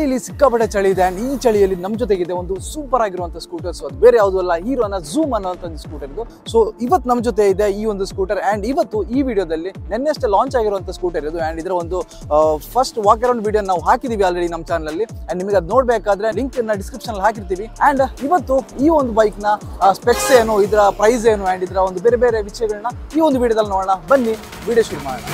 ಚಳಿಯಲ್ಲಿ ಸಿಕ್ಕಾಪಟ್ಟೆ ಚಳಿ ಇದೆ ಅಂಡ್ ಈ ಚಳಿಯಲ್ಲಿ ನಮ್ಮ ಜೊತೆಗಿದೆ ಒಂದು ಸೂಪರ್ ಆಗಿರುವಂತ ಸ್ಕೂಟರ್. ಸೊ ಅದು ಬೇರೆ ಯಾವುದೂ ಅಲ್ಲ, ಹೀರೋನ ಝೂಮ್ ಅನ್ನೋಂಥ ಒಂದು ಸ್ಕೂಟರ್ ಇದು. ಸೊ ಇವತ್ತು ನಮ್ಮ ಜೊತೆ ಇದೆ ಈ ಒಂದು ಸ್ಕೂಟರ್ ಅಂಡ್ ಇವತ್ತು ಈ ವಿಡಿಯೋದಲ್ಲಿ ನೆನ್ನೆಷ್ಟೇ ಲಾಂಚ್ ಆಗಿರುವಂತ ಸ್ಕೂಟರ್ ಇದು. ಅಂಡ್ ಇದರ ಒಂದು ಫಸ್ಟ್ ವಾಕ್ ಅರೌಂಡ್ ವಿಡಿಯೋ ನಾವು ಹಾಕಿದೀವಿ ಆಲ್ರೆಡಿ ನಮ್ಮ ಚಾನಲ್ ಅಲ್ಲಿ. ಅಂಡ್ ನಿಮಗೆ ಅದು ನೋಡ್ಬೇಕಾದ್ರೆ ಲಿಂಕ್ ಡಿಸ್ಕ್ರಿಪ್ಷನ್ ಅಲ್ಲಿ ಹಾಕಿರ್ತೀವಿ. ಅಂಡ್ ಇವತ್ತು ಈ ಒಂದು ಬೈಕ್ ನ ಸ್ಪೆಕ್ಸ್ ಏನು, ಇದರ ಪ್ರೈಸ್ ಏನು ಅಂಡ್ ಇದರ ಒಂದು ಬೇರೆ ಬೇರೆ ವಿಷಯಗಳನ್ನ ಈ ಒಂದು ವಿಡಿಯೋದಲ್ಲಿ ನೋಡೋಣ. ಬನ್ನಿ ವಿಡಿಯೋ ಶುರು ಮಾಡೋಣ.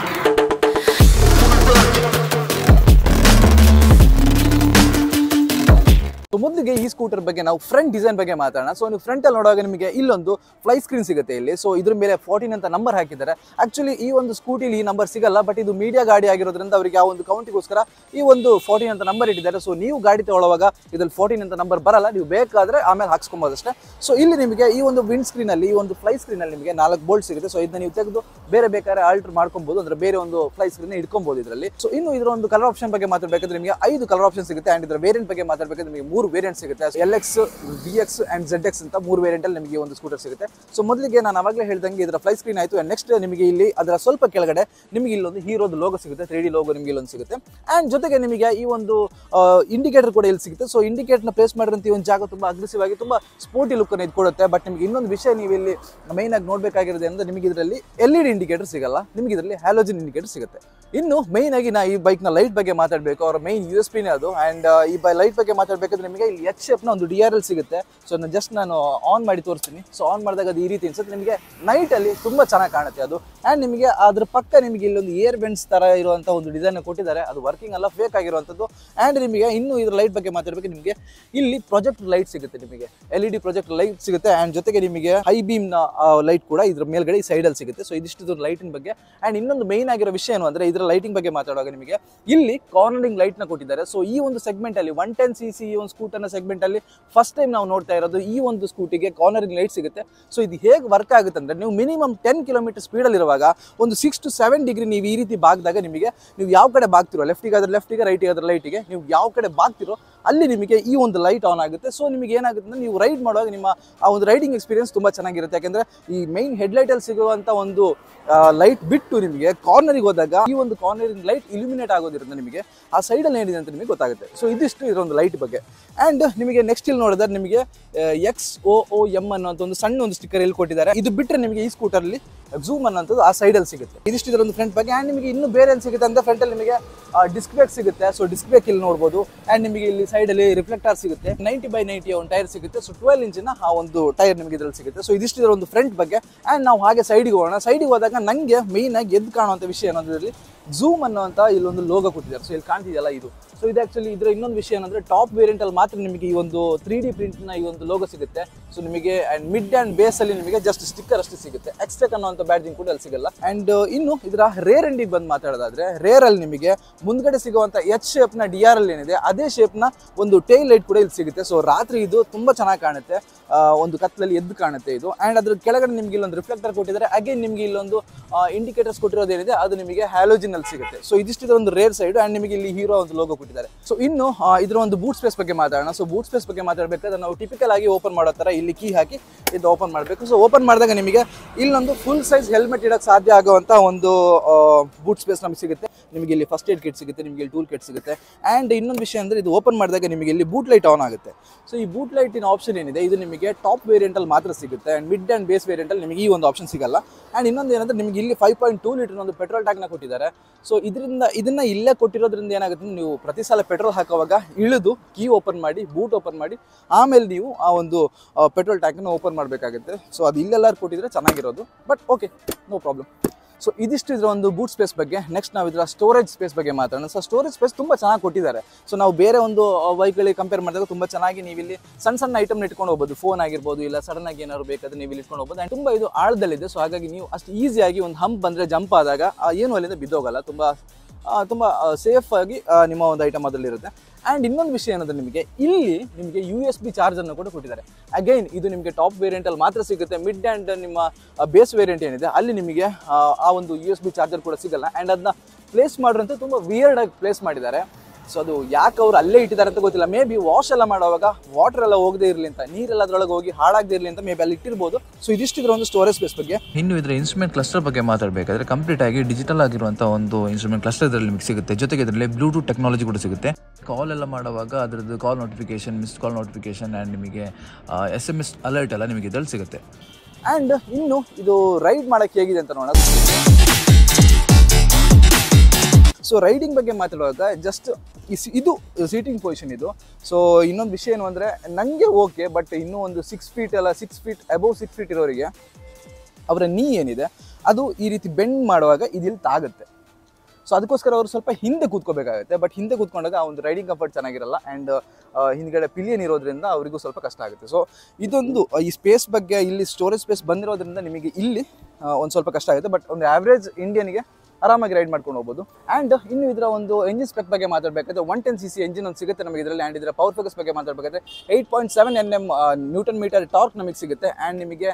ಮೊದಲಿಗೆ ಈ ಸ್ಕೂಟರ್ ಬಗ್ಗೆ ನಾವು ಫ್ರಂಟ್ ಡಿಸೈನ್ ಬಗ್ಗೆ ಮಾತಾಡೋಣ. ಸೊ ನೀವು ಫ್ರಂಟ್ ಅಲ್ಲಿ ನೋಡುವಾಗ ನಿಮಗೆ ಇಲ್ಲೊಂದು ಫ್ಲೈ ಸ್ಕ್ರೀನ್ ಸಿಗುತ್ತೆ ಇಲ್ಲಿ. ಸೊ ಇದ್ರ ಮೇಲೆ 14 ಅಂತ ನಂಬರ್ ಹಾಕಿದ್ದಾರೆ. ಆಕ್ಚುಲಿ ಈ ಒಂದು ಸ್ಕೂಟಿಲಿ ಈ ನಂಬರ್ ಸಿಗಲ್ಲ, ಬಟ್ ಇದು ಮೀಡಿಯಾ ಗಾಡಿ ಆಗಿರೋದ್ರಿಂದ ಅವರಿಗೆ ಆ ಒಂದು ಕೌಂಟಿಗೋಸ್ಕರ ಈ ಒಂದು 14 ಅಂತ ನಂಬರ್ ಇಟ್ಟಿದ್ದಾರೆ. ಸೊ ನೀವು ಗಾಡಿ ತಗೊಳ್ಳುವಾಗ ಇದ್ರಲ್ಲಿ 14 ಅಂತ ನಂಬರ್ ಬರಲ್ಲ, ನೀವು ಬೇಕಾದ್ರೆ ಆಮೇಲೆ ಹಾಕ್ಸ್ಕೊಬೋದು ಅಷ್ಟೇ. ಸೊ ಇಲ್ಲಿ ನಿಮಗೆ ಈ ಒಂದು ವಿಂಡ್ ಸ್ಕ್ರೀನ್ ಅಲ್ಲಿ, ಈ ಒಂದು ಫ್ಲೈ ಸ್ಕ್ರೀನ್ ಅಲ್ಲಿ ನಿಮಗೆ 4 ಬೋಲ್ಟ್ ಸಿಗುತ್ತೆ. ಸೊ ಇದನ್ನ ನೀವು ತೆಗೆದು ಬೇರೆ ಬೇಕಾದ್ರೆ ಆಲ್ಟರ್ ಮಾಡ್ಕೊಬಹುದು, ಅಂದ್ರೆ ಬೇರೆ ಒಂದು ಫ್ಲೈ ಸ್ಕ್ರೀನ್ ಇಟ್ಕೊಬಹುದು ಇದರಲ್ಲಿ. ಸೊ ಇನ್ನು ಇದರ ಒಂದು ಕಲರ್ ಆಪ್ಷನ್ ಬಗ್ಗೆ ಮಾತಾಡಬೇಕಾದ್ರೆ ನಿಮಗೆ 5 ಕಲರ್ ಆಪ್ಷನ್ ಸಿಗುತ್ತೆ. ಅಂಡ್ ಇದರ ವೇರಿಯಂಟ್ ಬಗ್ಗೆ ಮಾತಾಡಬೇಕಾದ್ರೆ ನಿಮಗೆ 3 ವೇರಿಯಂಟ್ ಸಿಗುತ್ತೆ. LX, DX ಅಂಡ್ ZX ಅಂತ 3 ವೇರಿಯಂಟ್ ಅಲ್ಲಿ ನಿಮಗೆ ಒಂದು ಸ್ಕೂಟರ್ ಸಿಗುತ್ತೆ. ಸೊ ಮೊದಲಿಗೆ ನಾನು ಅವಾಗಲೇ ಹೇಳ್ದಂಗೆ ಇದರ ಫ್ಲೈ ಸ್ಕ್ರೀನ್ ಆಯಿತು. ಅಂಡ್ ನೆಕ್ಸ್ಟ್ ನಿಮಗೆ ಇಲ್ಲಿ ಅದರ ಸ್ವಲ್ಪ ಕೆಳಗಡೆ ನಿಮಗೆ ಇಲ್ಲೊಂದು ಹೀರೋದು ಲೋಗೋ ಸಿಗುತ್ತೆ, 3D ಲೋಗೋ ನಿಮಗೆ ಇಲ್ಲೊಂದು ಸಿಗುತ್ತೆ. ಅಂಡ್ ಜೊತೆಗೆ ನಿಮಗೆ ಈ ಒಂದು ಇಂಡಿಕೇಟರ್ ಕೂಡ ಇಲ್ಲಿ ಸಿಗುತ್ತೆ. ಸೊ ಇಂಡಿಕೇಟರ್ನ ಪ್ಲೇಸ್ ಮಾಡಿದಂತ ಈ ಒಂದು ಜಾಗ ತುಂಬಾ ಅಗ್ರೆಸಿವ್ ಆಗಿ ತುಂಬಾ ಸ್ಪೋರ್ಟಿ ಲುಕ್ ಅನ್ನು ಇದು ಕೊಡುತ್ತೆ. ಬಟ್ ನಿಮಗೆ ಇನ್ನೊಂದು ವಿಷಯ ನೀವು ಇಲ್ಲಿ ಮೈನ್ ಆಗಿ ನೋಡಬೇಕಾಗಿರೋದು ಅಂದ್ರೆ ನಿಮಗೆ ಇದರಲ್ಲಿ LED ಇಂಡಿಕೇಟರ್ ಸಿಗಲ್ಲ, ನಿಮಗೆ ಇದರಲ್ಲಿ ಹ್ಯಾಲೋಜನ್ ಇಂಡಿಕೇಟರ್ ಸಿಗುತ್ತೆ. ಇನ್ನು ಮೈನ್ ಆಗಿ ನಾ ಈ ಬೈಕ್ ನ ಲೈಟ್ ಬಗ್ಗೆ ಮಾತಾಡಬೇಕು, ಅವರ ಮೈನ್ USP ನೇ ಅದು. ಅಂಡ್ ಈ ಲೈಟ್ ಬಗ್ಗೆ ಮಾತಾಡಬೇಕಾದ್ರೆ ನಿಮಗೆ ಇಲ್ಲಿ H ಶೇಪ್ ನ ಒಂದು DRL ಸಿಗುತ್ತೆ. ಸೊ ನಾನು ಆನ್ ಮಾಡಿ ತೋರಿಸ್ತೀನಿ. ಸೊ ಆನ್ ಮಾಡಿದಾಗ ಅದು ಈ ರೀತಿ ಅನ್ಸುತ್ತೆ ನಿಮಗೆ. ನೈಟ್ ಅಲ್ಲಿ ತುಂಬಾ ಚೆನ್ನಾಗಿ ಕಾಣುತ್ತೆ ಅದು. ಅಂಡ್ ನಿಮಗೆ ಅದ್ರ ಪಕ್ಕ ನಿಮಗೆ ಇಲ್ಲೊಂದು ಏರ್ ವೆಂಟ್ಸ್ ತರ ಇರುವಂತಹ ಒಂದು ಡಿಸೈನ್ ಕೊಟ್ಟಿದ್ದಾರೆ. ಅದು ವರ್ಕಿಂಗ್ ಅಲ್ಲ, ಫೇಕ್ ಆಗಿರುವಂತದ್ದು. ಅಂಡ್ ನಿಮಗೆ ಇನ್ನು ಇದ್ರ ಲೈಟ್ ಬಗ್ಗೆ ಮಾತಾಡಬೇಕು, ನಿಮಗೆ ಇಲ್ಲಿ ಪ್ರೊಜೆಕ್ಟ್ ಲೈಟ್ ಸಿಗುತ್ತೆ, ನಿಮಗೆ LED ಪ್ರೊಜೆಕ್ಟ್ ಲೈಟ್ ಸಿಗುತ್ತೆ. ಅಂಡ್ ಜೊತೆಗೆ ನಿಮಗೆ ಹೈ ಬೀಮ್ ನ ಲೈಟ್ ಕೂಡ ಇದ್ರ ಮೇಲ್ಗಡೆ ಈ ಸೈಡ್ ಅಲ್ಲಿ ಸಿಗುತ್ತೆ. ಸೊ ಇದಿಷ್ಟು ಲೈಟಿನ ಬಗ್ಗೆ. ಅಂಡ್ ಇನ್ನೊಂದು ಮೈನ್ ಆಗಿರೋ ವಿಷಯ ಏನು ಅಂದ್ರೆ ಇದರ ಲೈಟಿಂಗ್ ಬಗ್ಗೆ ಮಾತಾಡುವಾಗ ನಿಮಗೆ ಇಲ್ಲಿ ಕಾರ್ನರಿಂಗ್ ಲೈಟ್ ನ ಕೊಟ್ಟಿದ್ದಾರೆ. ಸೊ ಈ ಒಂದು ಸೆಗ್ಮೆಂಟ್ ಅಲ್ಲಿ 110cc ಈ ಒಂದು ಸ್ಕೂಟರ್ ನ ಸೆಗ್ಮೆಂಟ್ ಅಲ್ಲಿ ಫಸ್ಟ್ ಟೈಮ್ ನಾವು ನೋಡ್ತಾ ಇರೋದು ಈ ಒಂದು ಸ್ಕೂಟಿಗೆ ಕಾರ್ನರಿಂಗ್ ಲೈಟ್ ಸಿಗುತ್ತೆ. ಸೊ ಇದು ಹೇಗೆ ವರ್ಕ್ ಆಗುತ್ತೆ ಅಂದ್ರೆ ನೀವು ಮಿನಿಮಮ್ 10 ಕಿಲೋಮೀಟರ್ ಸ್ಪೀಡ್ ಅಲ್ಲಿ ಇರುವಾಗ ಒಂದು 6 to 7 ಡಿಗ್ರಿ ನೀವು ಈ ರೀತಿ ಬಾಗ್ದಾಗ ನಿಮಗೆ ನೀವು ಯಾವ ಕಡೆ ಬಾಗ್ತಿರೋ, ಲೆಫ್ಟಿಗೆ ಆದ್ರೆ ಲೆಫ್ಟಿಗೆ, ರೈಟಿಗೆ ಆದ್ರೆ ರೈಟಿಗೆ, ನೀವು ಯಾವ ಕಡೆ ಬಾಗ್ತಿರೋ ಅಲ್ಲಿ ನಿಮಗೆ ಈ ಒಂದು ಲೈಟ್ ಆನ್ ಆಗುತ್ತೆ. ಸೊ ನಿಮಗೆ ಏನಾಗುತ್ತೆ ಅಂದ್ರೆ ನೀವು ರೈಡ್ ಮಾಡುವಾಗ ನಿಮ್ಮ ಆ ಒಂದು ರೈಡಿಂಗ್ ಎಕ್ಸ್ಪೀರಿಯನ್ಸ್ ತುಂಬಾ ಚೆನ್ನಾಗಿರುತ್ತೆ. ಯಾಕಂದ್ರೆ ಈ ಮೈನ್ ಹೆಡ್ಲೈಟ್ ಅಲ್ಲಿ ಸಿಗುವಂತ ಒಂದು ಲೈಟ್ ಬಿಟ್ಟು ನಿಮಗೆ ಕಾರ್ನರಿಗೆ ಹೋದಾಗ ಈ ಒಂದು ಕಾರ್ನರಿಂಗ್ ಲೈಟ್ ಇಲ್ಯುಮಿನೇಟ್ ಆಗೋದಿರುತ್ತೆ, ನಿಮಗೆ ಆ ಸೈಡಲ್ಲಿ ಏನಿದೆ ಅಂತ ನಿಮಗೆ ಗೊತ್ತಾಗುತ್ತೆ. ಸೊ ಇದಿಷ್ಟು ಇದೊಂದು ಲೈಟ್ ಬಗ್ಗೆ. ಅಂಡ್ ನಿಮಗೆ ನೆಕ್ಸ್ಟ್ ಇಲ್ಲಿ ನೋಡಿದ್ರೆ ನಿಮಗೆ XOOM ಅನ್ನೋಂಥ ಒಂದು ಸಣ್ಣ ಒಂದು ಸ್ಟಿಕ್ಕರ್ ಇಲ್ಲಿ ಕೊಟ್ಟಿದ್ದಾರೆ. ಇದು ಬಿಟ್ಟರೆ ನಿಮಗೆ ಈ ಸ್ಕೂಟರ್ ಅಲ್ಲಿ ಝೂಮ್ ಅನ್ನೋಂಥದ್ದು ಆ ಸೈಡಲ್ಲಿ ಸಿಗುತ್ತೆ. ಇದಿಷ್ಟು ಇದರ ಒಂದು ಫ್ರಂಟ್ ಬಗ್ಗೆ. ಅಂಡ್ ನಿಮಗೆ ಇನ್ನೂ ಬೇರೆ ಏನು ಸಿಗುತ್ತೆ ಅಂದ್ರೆ ಫ್ರಂಟ್ ಅಲ್ಲಿ ನಿಮಗೆ ಡಿಸ್ಕ್ ಬ್ರೇಕ್ ಸಿಗುತ್ತೆ. ಸೊ ಡಿಸ್ಕ್ ಬ್ರೇಕ್ ಇಲ್ಲಿ ನೋಡಬಹುದು. ಅಂಡ್ ನಿಮಗೆ ಇಲ್ಲಿ ಸೈಡ್ ಅಲ್ಲಿ ರಿಫ್ಲೆಕ್ಟರ್ ಸಿಗುತ್ತೆ. 90/90 ಒಂದು ಟೈರ್ ಸಿಗುತ್ತೆ. ಸೊ 12 ಇಂಚಿನ ಆ ಒಂದು ಟೈರ್ ನಿಮಗೆ ಇದರಲ್ಲಿ ಸಿಗುತ್ತೆ. ಸೊ ಇದಿಷ್ಟು ಇದರ ಒಂದು ಫ್ರಂಟ್ ಬಗ್ಗೆ. ಅಂಡ್ ನಾವು ಹಾಗೆ ಸೈಡ್ಗೆ ಹೋಗೋಣ. ಸೈಡ್ಗೆ ಹೋದಾಗ ನಂಗೆ ಮೈನ್ ಆಗಿ ಎದ್ದು ಕಾಣುವಂಥ ವಿಷಯ ಅನ್ನೋದ್ರಲ್ಲಿ ಝೂಮ್ ಅನ್ನುವಂಥ ಇಲ್ಲೊಂದು ಲೋಗೋ ಕೊಟ್ಟಿದ್ದಾರೆ. ಸೊ ಇಲ್ಲಿ ಕಾಣ್ತಿದೆಯಲ್ಲ ಇದು. ಸೊ ಇದು ಆಕ್ಚುಲಿ ಇದರ ಇನ್ನೊಂದು ವಿಷಯ ಏನಂದ್ರೆ ಟಾಪ್ ವೇರಿಯಂಟ್ ಅಲ್ಲಿ ಮಾತ್ರ ನಿಮಗೆ ಈ ಒಂದು 3D ಪ್ರಿಂಟ್ ನ ಈ ಒಂದು ಲೋಗೋ ಸಿಗುತ್ತೆ. ಸೊ ನಿಮಗೆ ಅಂಡ್ ಮಿಡ್ ಅಂಡ್ ಬೇಸ್ ಅಲ್ಲಿ ನಿಮಗೆ ಜಸ್ಟ್ ಸ್ಟಿಕ್ಕರ್ ಅಷ್ಟೇ ಸಿಗುತ್ತೆ. ಎಕ್ಸ್ಟ್ರಾ ಅನ್ನುವಂಥ ಬ್ಯಾಡ್ಜಿಂಗ್ ಕೂಡ ಅಲ್ಲಿ ಸಿಗಲ್ಲ. ಅಂಡ್ ಇನ್ನು ಇದರ ರೇರ್ ಎಂಡಿಗೆ ಬಂದು ಮಾತಾಡೋದಾದ್ರೆ ರೇರ್ ಅಲ್ಲಿ ನಿಮಗೆ ಮುಂದ್ಗಡೆ ಸಿಗುವಂತ H ಶೇಪ್ ನ DRL ಏನಿದೆ ಅದೇ ಶೇಪ್ ನ ಒಂದು ಟೈಲ್ ಲೈಟ್ ಕೂಡ ಇಲ್ಲಿ ಸಿಗುತ್ತೆ. ಸೊ ರಾತ್ರಿ ಇದು ತುಂಬಾ ಚೆನ್ನಾಗಿ ಕಾಣುತ್ತೆ, ಒಂದು ಕತ್ಲಲ್ಲಿ ಎದ್ದು ಕಾಣುತ್ತೆ ಇದು. ಅಂಡ್ ಅದ್ರ ಕೆಳಗಡೆ ನಿಮ್ಗೆ ಇಲ್ಲೊಂದು ರಿಫ್ಲೆಕ್ಟರ್ ಕೊಟ್ಟಿದ್ದಾರೆ. ಅಗೇನ್ ನಿಮ್ಗೆ ಇಲ್ಲೊಂದು ಇಂಡಿಕೇಟರ್ಸ್ ಕೊಟ್ಟಿರೋದೇನಿದೆ ಅದು ನಿಮಗೆ ಹ್ಯಾಲೋಜಿನ್ ಅಲ್ಲಿ ಸಿಗುತ್ತೆ. ಸೊ ಇದಿಷ್ಟು ಒಂದು ರೇರ್ ಸೈಡ್. ಅಂಡ್ ನಿಮಗೆ ಇಲ್ಲಿ ಹೀರೋ ಒಂದು ಲೋಗೋ ಕೊಟ್ಟಿದ್ದಾರೆ. ಸೊ ಇನ್ನು ಇದರ ಒಂದು ಬೂಟ್ ಸ್ಪೇಸ್ ಬಗ್ಗೆ ಮಾತಾಡೋಣ. ಸೊ ಬೂಟ್ ಸ್ಪೇಸ್ ಬಗ್ಗೆ ಮಾತಾಡಬೇಕಾದ್ರೆ ನಾವು ಟಿಪಿಕಲ್ ಆಗಿ ಓಪನ್ ಮಾಡೋ ತರ ಇಲ್ಲಿ ಕೀ ಹಾಕಿ ಇದು ಓಪನ್ ಮಾಡಬೇಕು. ಸೊ ಓಪನ್ ಮಾಡಿದಾಗ ನಿಮಗೆ ಇಲ್ಲೊಂದು ಫುಲ್ ಸೈಜ್ ಹೆಲ್ಮೆಟ್ ಇಡಕ್ಕೆ ಸಾಧ್ಯ ಆಗುವಂತ ಒಂದು ಬೂಟ್ ಸ್ಪೇಸ್ ನಮಗೆ ಸಿಗುತ್ತೆ. ನಿಮಗೆ ಇಲ್ಲಿ ಫಸ್ಟ್ ಏಡ್ ಕಿಟ್ ಸಿಗುತ್ತೆ, ನಿಮಗೆ ಇಲ್ಲಿ ಟೂಲ್ ಕಿಟ್ ಸಿಗುತ್ತೆ. ಅಂಡ್ ಇನ್ನೊಂದು ವಿಷಯ ಅಂದ್ರೆ ಇದು ಓಪನ್ ಮಾಡಿದಾಗ ನಿಮಗೆ ಇಲ್ಲಿ ಬೂಟ್ ಲೈಟ್ ಆನ್ ಆಗುತ್ತೆ. ಸೊ ಈ ಬೂಟ್ ಲೈಟಿನ ಆಪ್ಷನ್ ಏನಿದೆ ಇದು ನಿಮಗೆ ಟಾಪ್ ವೇರಿಯಂಟ್ ಅಲ್ಲಿ ಮಾತ್ರ ಸಿಗುತ್ತೆ. And mid and base variant ಅಲ್ಲಿ ನಿಮಗೆ ಈ ಒಂದು ಆಪ್ಷನ್ ಸಿಗಲ್ಲ. ಅಂಡ್ ಇನ್ನೊಂದು ಏನಂದ್ರೆ ನಿಮಗೆ ಇಲ್ಲಿ 5.2 ಲೀಟರ್ ಒಂದು ಪೆಟ್ರೋಲ್ ಟ್ಯಾಂಕ್ ನ ಕೊಟ್ಟಿದ್ದಾರೆ. ಸೊ ಇದನ್ನ ಇಲ್ಲೇ ಕೊಟ್ಟಿರೋದ್ರಿಂದ ಏನಾಗುತ್ತೆ, ನೀವು ಪ್ರತಿ ಸಲ ಪೆಟ್ರೋಲ್ ಹಾಕುವಾಗ ಇಳಿದು ಕೀ ಓಪನ್ ಮಾಡಿ, ಬೂಟ್ ಓಪನ್ ಮಾಡಿ, ಆಮೇಲೆ ನೀವು ಆ ಒಂದು ಪೆಟ್ರೋಲ್ ಟ್ಯಾಂಕ್ ಅನ್ನು ಓಪನ್ ಮಾಡಬೇಕಾಗುತ್ತೆ. ಸೊ ಅದು ಇಲ್ಲೆಲ್ಲಾರು ಕೊಟ್ಟಿದ್ರೆ ಚೆನ್ನಾಗಿರೋದು, but okay, no problem. So ಇದಿಷ್ಟು ಇದರ ಒಂದು ಬೂಟ್ ಸ್ಪೇಸ್ ಬಗ್ಗೆ. ನೆಕ್ಸ್ಟ್ ನಾವು ಇದರ ಸ್ಟೋರೇಜ್ ಸ್ಪೇಸ್ ಬಗ್ಗೆ ಮಾತಾಡೋಣ. ಸೊ ಸ್ಟೋರೇಜ್ ಸ್ಪೇಸ್ ತುಂಬ ಚೆನ್ನಾಗಿ ಕೊಟ್ಟಿದ್ದಾರೆ. ಸೊ ನಾವು ಬೇರೆ ಒಂದು ಬೈಕ್ಗಳಿಗೆ ಕಂಪೇರ್ ಮಾಡಿದಾಗ ತುಂಬ ಚೆನ್ನಾಗಿ ನೀವು ಇಲ್ಲಿ ಸಣ್ಣ ಐಟಮ್ನ ಇಟ್ಕೊಂಡು ಹೋಗ್ಬೋದು. ಫೋನ್ ಆಗಿರ್ಬೋದು, ಇಲ್ಲ ಸಡನ್ ಆಗಿ ಏನಾದ್ರು ಬೇಕಾದ್ರೆ ನೀವು ಇಲ್ಲಿ ಇಟ್ಕೊಂಡು ಹೋಗ್ಬೋದು. ಆ್ಯಂಡ್ ತುಂಬ ಇದು ಆಳದಲ್ಲಿದೆ. ಸೊ ಹಾಗಾಗಿ ನೀವು ಅಷ್ಟು ಈಸಿಯಾಗಿ ಒಂದು ಹಂಪ್ ಬಂದರೆ ಜಂಪ್ ಆದಾಗ ಏನು ಅಲ್ಲಿಂದ ಬಿದ್ದೋಗಲ್ಲ. ತುಂಬ ಸೇಫ್ ಆಗಿ ನಿಮ್ಮ ಒಂದು ಐಟಮ್ ಅದರಲ್ಲಿರುತ್ತೆ. ಆ್ಯಂಡ್ ಇನ್ನೊಂದು ವಿಷಯ ಏನಂದ್ರೆ ನಿಮಗೆ ಇಲ್ಲಿ ನಿಮಗೆ USB ಚಾರ್ಜನ್ನು ಕೂಡ ಕೊಟ್ಟಿದ್ದಾರೆ. ಅಗೈನ್ ಇದು ನಿಮಗೆ ಟಾಪ್ ವೇರಿಯಂಟಲ್ಲಿ ಮಾತ್ರ ಸಿಗುತ್ತೆ. ಮಿಡ್ ಆ್ಯಂಡ್ ನಿಮ್ಮ ಬೇಸ್ ವೇರಿಯಂಟ್ ಏನಿದೆ ಅಲ್ಲಿ ನಿಮಗೆ ಆ ಒಂದು USB ಚಾರ್ಜರ್ ಕೂಡ ಸಿಗಲ್ಲ. ಆ್ಯಂಡ್ ಅದನ್ನ ಪ್ಲೇಸ್ ಮಾಡಿರೋಂಥ ತುಂಬ ವಿಯರ್ಡ್ ಆಗಿ ಪ್ಲೇಸ್ ಮಾಡಿದ್ದಾರೆ. ಸೊ ಅದು ಯಾಕೆ ಅವರು ಅಲ್ಲೇ ಇಟ್ಟಿದ್ದಾರೆ ಅಂತ ಗೊತ್ತಿಲ್ಲ. ಮೇ ಬಿ ವಾಶ್ ಎಲ್ಲ ಮಾಡುವಾಗ ವಾಟರ್ ಎಲ್ಲ ಹೋಗದೇ ಇರಲಿ ಅಂತ, ನೀರೆಲ್ಲ ಅದರೊಳಗೆ ಹೋಗಿ ಹಾಳಾಗದೇ ಇರಲಿ ಅಂತ ಮೇ ಬಿ ಅಲ್ಲಿ ಇಟ್ಟಿರ್ಬೋದು. ಸೊ ಇದಿಷ್ಟು ಇದರ ಒಂದು ಸ್ಟೋರೇಜ್ ಸ್ಪೇಸ್ ಬಗ್ಗೆ. ಇನ್ನು ಇದರ ಇನ್ಸ್ಟ್ರೂಮೆಂಟ್ ಕ್ಲಸ್ಟರ್ ಬಗ್ಗೆ ಮಾತಾಡಬೇಕಾದ್ರೆ ಕಂಪ್ಲೀಟ್ ಆಗಿ ಡಿಜಿಟಲ್ ಆಗಿರುವಂತಹ ಒಂದು ಇನ್ಸ್ಟ್ರೂಮೆಂಟ್ ಕ್ಲಸ್ಟರ್ ಇದರಲ್ಲಿ ನಿಮಗೆ ಸಿಗುತ್ತೆ. ಜೊತೆಗೆ ಇದರಲ್ಲಿ ಬ್ಲೂಟೂತ್ ಟೆಕ್ನಾಲಜಿ ಕೂಡ ಸಿಗುತ್ತೆ. ಕಾಲ್ ಎಲ್ಲ ಮಾಡುವಾಗ ಅದರದ್ದು call notification, missed call notification and ನಿಮಗೆ SMS ಅಲರ್ಟ್ ಎಲ್ಲ ನಿಮಗೆ ಇದರಲ್ಲಿ ಸಿಗುತ್ತೆ. ಆ್ಯಂಡ್ ಇನ್ನು ಇದು ರೈಡ್ ಮಾಡೋಕ್ಕೆ ಹೇಗಿದೆ ಅಂತ ನೋಡೋಣ. ಸೊ ರೈಡಿಂಗ್ ಬಗ್ಗೆ ಮಾತಾಡುವಾಗ ಜಸ್ಟ್ ಇದು ಸೀಟಿಂಗ್ ಪೊಸಿಷನ್ ಇದು. ಸೊ ಇನ್ನೊಂದು ವಿಷಯ ಏನು ಅಂದರೆ ನನಗೆ ಓಕೆ, ಬಟ್ ಇನ್ನೂ ಒಂದು 6 ಫೀಟ್ ಅಲ್ಲ 6 ಫೀಟ್ ಅಬೌವ್ 6 ಫೀಟ್ ಇರೋರಿಗೆ ಅವರ ನೀ ಏನಿದೆ ಅದು ಈ ರೀತಿ ಬೆಂಡ್ ಮಾಡುವಾಗ ಇದಿಲ್ಲಿ ತಾಗುತ್ತೆ. ಸೊ ಅದಕ್ಕೋಸ್ಕರ ಅವರು ಸ್ವಲ್ಪ ಹಿಂದೆ ಕೂತ್ಕೋಬೇಕಾಗುತ್ತೆ. ಬಟ್ ಹಿಂದೆ ಕೂತ್ಕೊಂಡಾಗ ಆ ಒಂದು ರೈಡಿಂಗ್ ಕಂಫರ್ಟ್ ಚೆನ್ನಾಗಿರಲ್ಲ ಆ್ಯಂಡ್ ಹಿಂದ್ಗಡೆ ಪಿಲಿಯನ್ ಇರೋದ್ರಿಂದ ಅವರಿಗೂ ಸ್ವಲ್ಪ ಕಷ್ಟ ಆಗುತ್ತೆ. ಸೊ ಇದೊಂದು ಈ ಸ್ಪೇಸ್ ಬಗ್ಗೆ ಇಲ್ಲಿ ಸ್ಟೋರೇಜ್ ಸ್ಪೇಸ್ ಬಂದಿರೋದ್ರಿಂದ ನಿಮಗೆ ಇಲ್ಲಿ ಒಂದು ಸ್ವಲ್ಪ ಕಷ್ಟ ಆಗುತ್ತೆ. ಬಟ್ ಒಂದು ಆವ್ರೇಜ್ ಇಂಡಿಯನ್ಗೆ ಆರಾಮಾಗಿ ರೈಡ್ ಮಾಡ್ಕೊಂಡು ಹೋಗ್ಬೋದು. ಆ್ಯಂಡ್ ಇನ್ನು ಇದರ ಒಂದು ಎಂಜಿನ್ ಸ್ಪೆಕ್ ಬಗ್ಗೆ ಮಾತಾಡಬೇಕಾದ್ರೆ 110cc ಎಂಜಿನ್ ಒಂದು ಸಿಗುತ್ತೆ ನಮಗೆ ಇದರಲ್ಲಿ. ಆ್ಯಂಡ್ ಇದರ ಪವರ್ ಫೋಕಸ್ ಬಗ್ಗೆ ಮಾತಾಡಬೇಕಾದ್ರೆ 8.7 Nm ನ್ಯೂಟನ್ ಮೀಟರ್ ಟಾರ್ಕ್ ನಮಗೆ ಸಿಗುತ್ತೆ. ಆ್ಯಂಡ್ ನಿಮಗೆ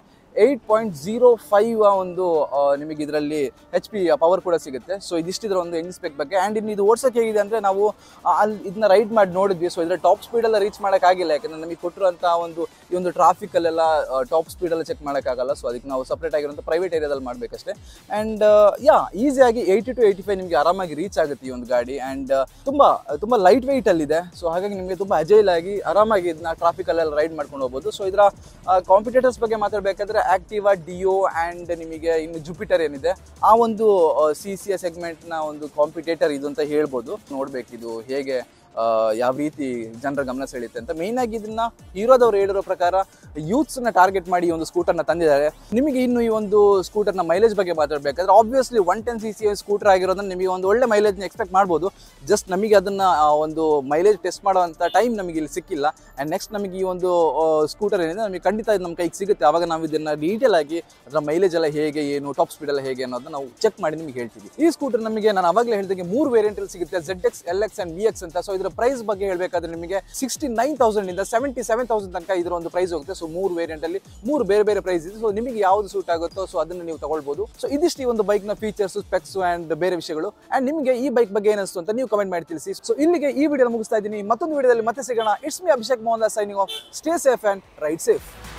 8.05 ಒಂದು ನಿಮಗೆ ಇದರಲ್ಲಿ HP ಪವರ್ ಕೂಡ ಸಿಗುತ್ತೆ. ಸೊ ಇದಿಷ್ಟು ಇದರ ಒಂದು ಎಂಜಿನ್ ಸ್ಪೆಕ್ ಬಗ್ಗೆ. ಆ್ಯಂಡ್ ಇನ್ನು ಇದು ಓಡಿಸೋಕೆ ಹೇಗಿದೆ ಅಂದರೆ ನಾವು ಅಲ್ಲಿ ಇದನ್ನ ರೈಡ್ ಮಾಡಿ ನೋಡಿದ್ವಿ. ಸೊ ಇದರ ಟಾಪ್ ಸ್ಪೀಡೆಲ್ಲ ರೀಚ್ ಮಾಡೋಕ್ಕಾಗಿಲ್ಲ, ಯಾಕಂದರೆ ನಮಗೆ ಕೊಟ್ಟಿರುವಂಥ ಈ ಒಂದು ಟ್ರಾಫಿಕಲ್ಲೆಲ್ಲ ಟಾಪ್ ಸ್ಪೀಡೆಲ್ಲ ಚೆಕ್ ಮಾಡೋಕ್ಕಾಗಲ್ಲ. ಸೊ ಅದಕ್ಕೆ ನಾವು ಸಪ್ರೇಟ್ ಆಗಿರೋಂಥ ಪ್ರೈವೇಟ್ ಏರಿಯಾದಲ್ಲಿ ಮಾಡಬೇಕಷ್ಟೇ. ಆ್ಯಂಡ್ ಈಸಿಯಾಗಿ 80 to 85 ನಿಮಗೆ ಆರಾಮಾಗಿ ರೀಚ್ ಆಗುತ್ತೆ ಈ ಒಂದು ಗಾಡಿ. ಆ್ಯಂಡ್ ತುಂಬ ಲೈಟ್ ವೆಯ್ಟಲ್ಲಿದೆ. ಸೊ ಹಾಗಾಗಿ ನಿಮಗೆ ತುಂಬ ಅಜೈಲ್ ಆಗಿ ಆರಾಮಾಗಿ ಇದನ್ನ ಟ್ರಾಫಿಕಲ್ಲೆಲ್ಲ ರೈಡ್ ಮಾಡ್ಕೊಂಡು ಹೋಗ್ಬೋದು. ಸೊ ಇದರ ಕಾಂಪಿಟೇಟರ್ಸ್ ಬಗ್ಗೆ ಮಾತಾಡಬೇಕಾದ್ರೆ ಆಕ್ಟಿವಾ, ಡಿಯೋ ಆ್ಯಂಡ್ ನಿಮಗೆ ಇನ್ನು ಜುಪಿಟರ್ ಏನಿದೆ ಆ ಒಂದು CC ಸೆಗ್ಮೆಂಟ್ನ ಒಂದು ಕಾಂಪಿಟೇಟರ್ ಇದು ಅಂತ ಹೇಳ್ಬೋದು. ನೋಡಬೇಕಿದು ಹೇಗೆ ಯಾವ ರೀತಿ ಜನರ ಗಮನ ಸೆಳೆಯುತ್ತೆ ಅಂತ. ಮೇಯ್ನ್ ಆಗಿ ಇದನ್ನ ಹೀರೋದವ್ರು ಹೇಳಿರೋ ಪ್ರಕಾರ ಯೂತ್ಸ್ನ ಟಾರ್ಗೆಟ್ ಮಾಡಿ ಈ ಒಂದು ಸ್ಕೂಟರ್ನ ತಂದಿದ್ದಾರೆ. ನಿಮಗೆ ಇನ್ನು ಈ ಒಂದು ಸ್ಕೂಟರ್ನ ಮೈಲೇಜ್ ಬಗ್ಗೆ ಮಾತಾಡಬೇಕಾದ್ರೆ ಆಬ್ವಿಯಸ್ಲಿ 110cc ಸ್ಕೂಟರ್ ಆಗಿರೋದನ್ನ ನಿಮಗೆ ಒಂದು ಒಳ್ಳೆ ಮೈಲೇಜ್ನ ಎಕ್ಸ್ಪೆಕ್ಟ್ ಮಾಡ್ಬೋದು. ಜಸ್ಟ್ ನಮಗೆ ಅದನ್ನ ಒಂದು ಮೈಲೇಜ್ ಟೆಸ್ಟ್ ಮಾಡುವಂಥ ಟೈಮ್ ನಮಗೆ ಇಲ್ಲಿ ಸಿಕ್ಕಿಲ್ಲ. ಆ್ಯಂಡ್ ನೆಕ್ಸ್ಟ್ ನಮಗೆ ಈ ಒಂದು ಸ್ಕೂಟರ್ ಏನಿದೆ ನಮಗೆ ಖಂಡಿತ ಇದು ನಮ್ಮ ಕೈಗೆ ಸಿಗುತ್ತೆ. ಆವಾಗ ನಾವು ಇದನ್ನು ಡೀಟೇಲ್ ಆಗಿ ಅದರ ಮೈಲೇಜ್ ಎಲ್ಲ ಹೇಗೆ, ಏನು ಟಾಪ್ ಸ್ಪೀಡ್ ಎಲ್ಲ ಹೇಗೆ ಅನ್ನೋದನ್ನ ನಾವು ಚೆಕ್ ಮಾಡಿ ನಿಮಗೆ ಹೇಳ್ತೀವಿ. ಈ ಸ್ಕೂಟರ್ ನಮಗೆ ನಾನು ಅವಾಗಲೇ ಹೇಳಿದಂಗೆ 3 ವೇರಿಯಂಟಲ್ಲಿ ಸಿಗುತ್ತೆ, ZX, LX ಆ್ಯಂಡ್ VX ಅಂತ. ಸೊ ಇದರ ಪ್ರೈಸ್ ಬಗ್ಗೆ ಹೇಳಬೇಕಾದ್ರೆ ನಿಮಗೆ 69,000 ಇಂದ 77,000 ತನಕ ಇದರ ಒಂದು ಪ್ರೈಸ್ ಹೋಗುತ್ತೆ. ಸೊ 3 ವೇರಿಯಂಟ್ ಅಲ್ಲಿ 3 ಬೇರೆ ಬೇರೆ ಪ್ರೈಸ್ ಇದೆ. ಸೊ ನಿಮಗೆ ಯಾವುದು ಸೂಟ್ ಆಗುತ್ತೋ ಸೊ ಅದನ್ನು ನೀವು ತಗೊಳ್ಬಹುದು. ಸೊ ಇದಿಷ್ಟು ಈ ಒಂದು ಬೈಕ್ ನ ಫೀಚರ್ಸ್, ಸ್ಪೆಕ್ಸ್ ಅಂಡ್ ಬೇರೆ ವಿಷಯಗಳು. ಅಂಡ್ ನಿಮಗೆ ಈ ಬೈಕ್ ಬಗ್ಗೆ ಏನಿಸ್ತು ಅಂತ ನೀವು ಕಮೆಂಟ್ ಮಾಡಿ ತಿಳಿಸಿ. ಸೊ ಇಲ್ಲಿಗೆ ಈ ವಿಡಿಯೋ ಮುಗಿಸ್ತಾ ಇದ್ದೀನಿ. ಮತ್ತೊಂದು ವಿಡಿಯೋದಲ್ಲಿ ಮತ್ತೆ ಸಿಗೋಣ. It's me Abhishek Mohandas signing off. Stay safe and ride safe.